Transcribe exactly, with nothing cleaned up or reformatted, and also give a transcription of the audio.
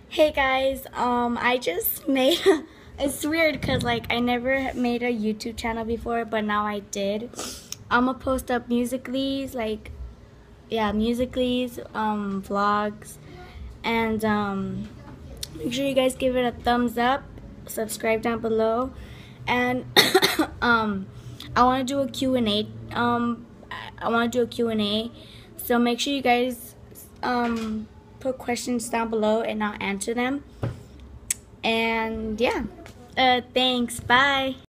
Hey guys, um, I just made, it's weird because like I never made a YouTube channel before, but now I did. I'm gonna post up Musical.lys, like, yeah, Musical.lys, um, vlogs, and um, make sure you guys give it a thumbs up, subscribe down below, and um, I want to do a Q and A, um, I want to do a Q and A, so make sure you guys, um, put questions down below and I'll answer them. And yeah, uh, thanks. Bye.